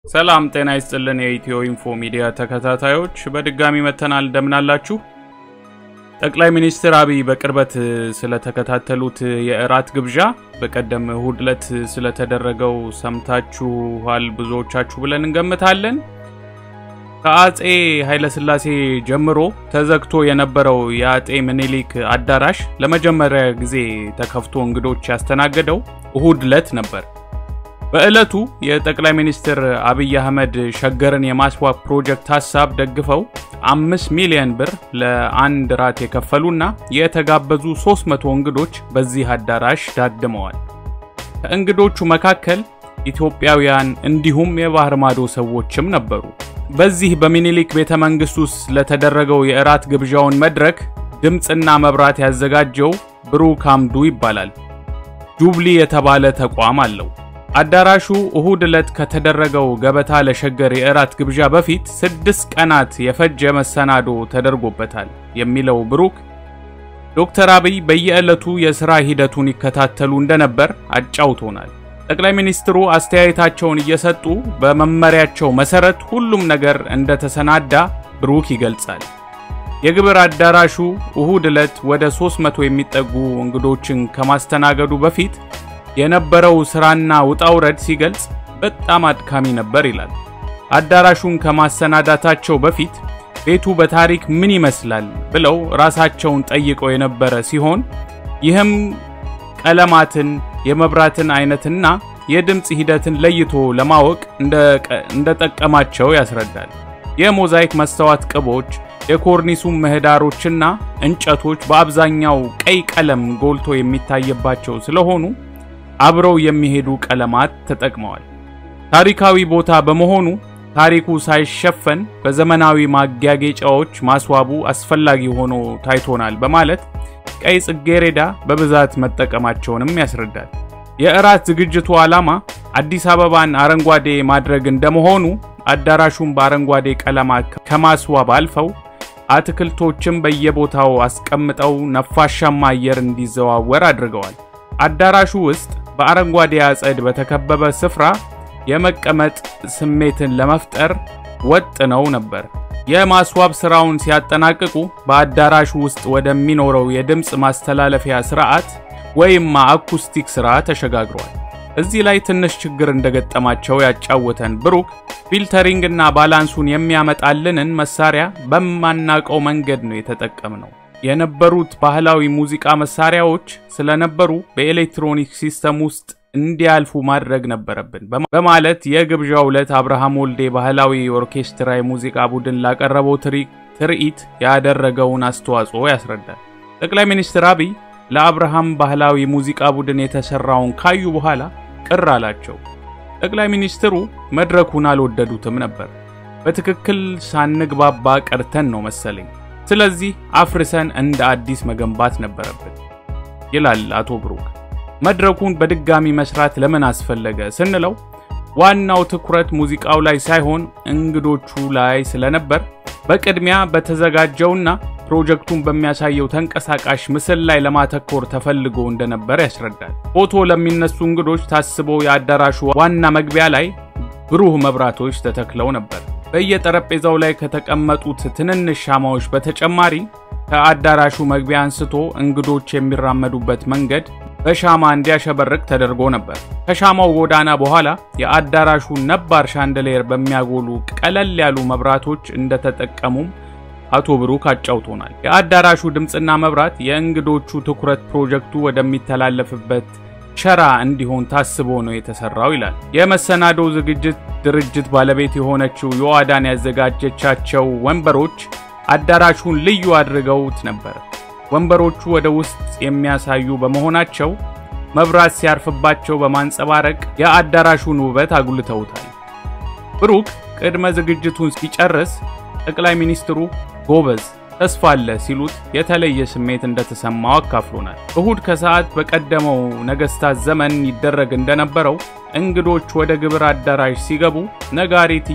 ሰላም ጤና ይስጥልን የኢትዮ ኢንፎ ሚዲያ ተከታታዮች በድጋሚ መተናል እንደምናላችሁ ጠቅላይ ሚኒስትር አብይ በቅርበት ስለተከታተሉት የእራት ግብዣ በቀደም እሁድ ዕለት ስለተደረገው ሰምታችኋል ብዙዎቻችሁ ብለን እንገምታለን ከአጼ ኃይለ ሥላሴ ጀምሮ ተዘግቶ የነበረው የአጤ ምኒልክ አዳራሽ ለመጀመሪያ ጊዜ ተከፍቶ እንግዶች ያስተናገደው እሁድ ዕለት ነበር በእለቱ የጠቅላይ ሚኒስትር አብይ አህመድ ሸገርን የማስዋብ ፕሮጀክት ሐሳብ ደግፈው 5 ሚሊዮን ብር ለአንድ ራት የከፈሉና የተጋበዙ 300 እንግዶች በዚህ አዳራሽ ታድመዋል ከእንግዶቹ መካከል ኢትዮጵያውያን እንዲሁም የባህር ማዶ ሰዎችም ነበሩ በዚህ በሚኒሊክ ቤተ መንግስት ውስጥ ለተደረገው የእራት ግብዣውን መድረክ ድምጽና መብራት ያዘጋጀው ብሩክ አምዱ ይባላል ጁብሊ የተባለ ተቋም አለው አዳራሹ እሁድ ዕለት ከተደረገው ገበታ ለሸገር የእራት ግብዣ በፊት 6 ቀናት የፈጀ መሰናዶ ተደርጎበታል የሚለው ብሩክ ዶክተር አብይ በየዕለቱ የሥራ ሂደቱን ይከታተሉ እንደነበር አጫውቶናል ጠቅላይ ሚኒስትሩ አስተያየታቸውን እየሰጡ በመመሪያቸው መሰረት ሁሉም ነገር እንደተሰናዳ ብሩክ ይገልጻል የግብር አዳራሹ እሁድ ዕለት ወደ 300 የሚጠጉ እንግዶችን ከማስተናገዱ በፊት የነበረው ስራና ውጣውረድ ሲገልጽ በጣም አድካሚ ነበር ይላል አዳራሹን ከማሰናዳታቸው በፊት ቤቱ በታሪክ ምን ይመስላል ብለው ራሳቸውን ጠይቀው የነበረ ሲሆን ይህም ቀለማትን የመብራትን አይነትና የድምጽ ሂደትን ለይቶ ለማወቅ እንደተጠቀማቸው ያስረዳል የሞዛይክ መስተዋት ቅቦች የኮርኒሱ ምህዳሮችና እንጨቶች በአብዛኛው ቀይ ቀለም ጎልቶ የሚታየባቸው ስለሆኑ አብረው የሚሄዱ ቀለማት ተጠቅመዋል ታሪካዊ ቦታ በመሆኑ ታሪኩ ሳይሸፈን በዘመናዊ ማጋጌጫዎች ማስዋቡ አስፈላጊ ሆኖ ታይቶናል በማለት ቀይ ጽጌረዳ በብዛት መጠቀማቸውንም ያስረዳል የእራት ዝግጅቱ ዓላማ አዲስ አበባን አረንጓዴ ማድረግ እንደመሆኑ አዳራሹን በአረንጓዴ ቀለማት ከማስዋብ አልፈው አትክልቶችም በየቦታው አስቀምጠው ነፋሻማ አየር እንዲዘዋወር አድርገዋል አዳራሹ ውስጥ በአረንጓዴ አጸድ በተከበበ ስፍራ የመቀመጥ ስሜትን ለመፍጠር ወጥነው ነበር የማስዋብ ስራውን ሲያጠናቅቁ በአዳራሹ ውስጥ ወደሚኖረው የድምጽ ማስተላለፊያ ስርዓት ወይም አኩስቲክ ስራ ተሸጋግሯል እዚህ ላይ ትንሽ ችግር እንደገጠማቸው ያጫወተን ብሩክ ፊልተሪንግና ባላንሱን የሚያመጣልንን መሳሪያ በማናቀው መንገድ ነው የተጠቀምነው የነበሩት ባህላዊ ሙዚቃ መሳሪያዎች ስለነበሩ በኤሌክትሮኒክ ሲስተም ውስጥ እንዲያልፉ ማድረግ ነበረብን በማለት የግብዣው ዕለት አብርሃም ወልዴ ባህላዊ ኦርኬስትራ የሙዚቃ ቡድን ላቀረበው ትርኢት ያደረገውን አስተዋጽኦ ያስረዳል ጠቅላይ ሚኒስትር አብይ ለአብርሃም ባህላዊ ሙዚቃ ቡድን የተሰራውን ካዩ በኋላ ቅር አላቸው ጠቅላይ ሚኒስትሩ መድረኩን አልወደዱትም ነበር በትክክል ሳንግባባ ቀርተን ነው መሰለኝ ስለዚህ አፍርሰን እንደ አዲስ መገንባት ነበረብን ይላል አቶ ብሩክ መድረኩን በድጋሚ መስራት ለምን አስፈለገ ስንለው ዋናው ትኩረት ሙዚቃው ላይ ሳይሆን እንግዶቹ ላይ ስለነበር በቅድሚያ በተዘጋጀውና ፕሮጀክቱን በሚያሳየው ተንቀሳቃሽ ምስል ላይ ለማተኮር ተፈልጎ እንደነበር ያስረዳል ፎቶ ለሚነሱ እንግዶች ታስቦ የአዳራሹ ዋና መግቢያ ላይ ብሩህ መብራቶች ተተክለው ነበር በየጠረጴዛው ላይ ከተቀመጡት ትንንሽ ሻማዎች በተጨማሪ ከአዳራሹ መግቢያ አንስቶ እንግዶች የሚራመዱበት መንገድ በሻማ እንዲያሸበርቅ ተደርጎ ነበር ከሻማው ጎዳና በኋላ የአዳራሹ ነባር ሻንደሊየር በሚያጎሉ ቀለል ያሉ መብራቶች እንደተጠቀሙም አቶ ብሩክ አጫውቶናል የአዳራሹ ድምጽና መብራት የእንግዶቹ ትኩረት ፕሮጀክቱ ወደሚተላለፍበት ሸራ እንዲሆን ታስቦ ነው የተሰራው ይላል የመሰናዶ ዝግጅት ድርጅት ባለቤት የሆነችው ዮአዳን ያዘጋጀቻቸው ወንበሮች አዳራሹን ልዩ አድርገውት ነበር ወንበሮቹ ወደ ውስጥ የሚያሳዩ በመሆናቸው መብራት ሲያርፍባቸው በማንጸባረቅ የአዳራሹን ውበት አጉልተውታል ብሩክ ቅድመ ዝግጅቱን ሲጨርስ ጠቅላይ ሚኒስትሩ ጎበዝ ተስፋ አለ ሲሉት የተለየ ስሜት እንደተሰማው አካፍሎናል እሁድ ከሰዓት በቀደመው ነገስታት ዘመን ይደረግ እንደነበረው እንግዶች ወደ ግብር አዳራሽ ሲገቡ ነጋሪት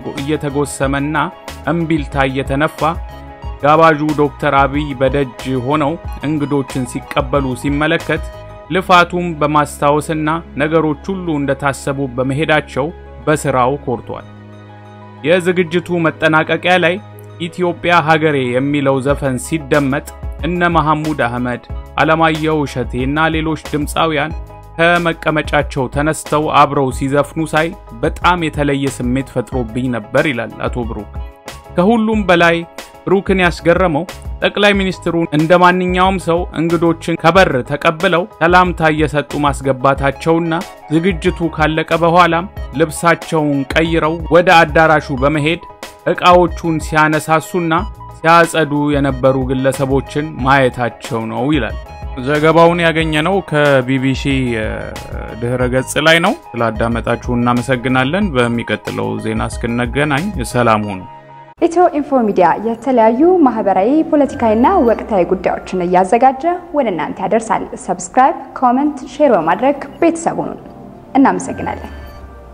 እየተጎሰመና እምቢልታ እየተነፋ ጋባዡ ዶክተር አብይ በደጅ ሆነው እንግዶችን ሲቀበሉ ሲመለከት ልፋቱም በማስታወስና ነገሮች ሁሉ እንደታሰቡ በመሄዳቸው በስራው ኮርቷል። የዝግጅቱ መጠናቀቂያ ላይ ኢትዮጵያ ሀገሬ የሚለው ዘፈን ሲደመጥ እነ መሐሙድ አህመድ፣ አለማየሁ እሸቴና ሌሎች ድምጻውያን ከመቀመጫቸው ተነስተው አብረው ሲዘፍኑ ሳይ በጣም የተለየ ስሜት ፈጥሮብኝ ነበር ይላል አቶ ብሩክ። ከሁሉም በላይ ብሩክን ያስገረመው ጠቅላይ ሚኒስትሩ እንደማንኛውም ሰው እንግዶችን ከበር ተቀብለው ሰላምታ እየሰጡ ማስገባታቸውና ዝግጅቱ ካለቀ በኋላም ልብሳቸውን ቀይረው ወደ አዳራሹ በመሄድ ዕቃዎቹን ሲያነሳሱና ሲያጸዱ የነበሩ ግለሰቦችን ማየታቸው ነው ይላል። ዘገባውን ያገኘነው ከቢቢሲ ድህረ ገጽ ላይ ነው። ስላዳመጣችሁ እናመሰግናለን። በሚቀጥለው ዜና እስክንገናኝ ሰላም ሁኑ። ኢትዮ ኢንፎ ሚዲያ የተለያዩ ማህበራዊ፣ ፖለቲካዊና ወቅታዊ ጉዳዮችን እያዘጋጀ ወደ እናንተ ያደርሳል። ሰብስክራይብ፣ ኮሜንት፣ ሼር በማድረግ ቤተሰቡን እናመሰግናለን።